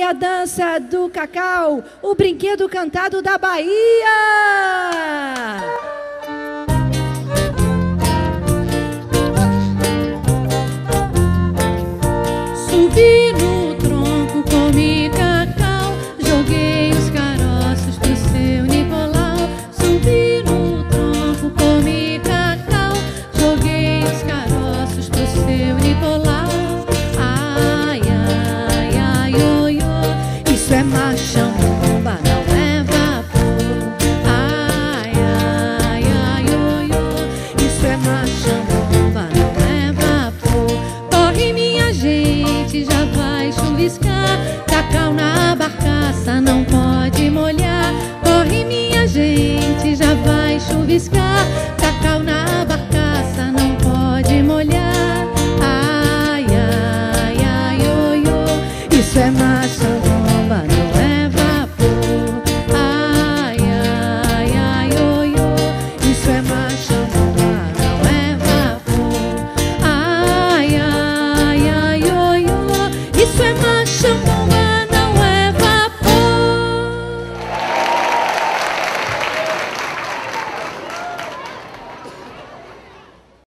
a dança do cacau, o brinquedo cantado da Bahia. Subi no tronco, comi cacau, joguei os caroços pro seu Nicolau. Subi no tronco, comi cacau, joguei os caroços pro seu Nicolau. Ai, ai, ai, oi, oi, isso é machão, bomba, não é vapor. Ai, ai, ai, oi, oi, isso é machão, bomba, não é vapor. Corre, minha gente, já vai chuviscar, cacau na barcaça não pode molhar. Corre, minha gente, já vai chuviscar, cacau na barcaça não pode molhar. Ai, ai, ai, oi, oi, isso é machão.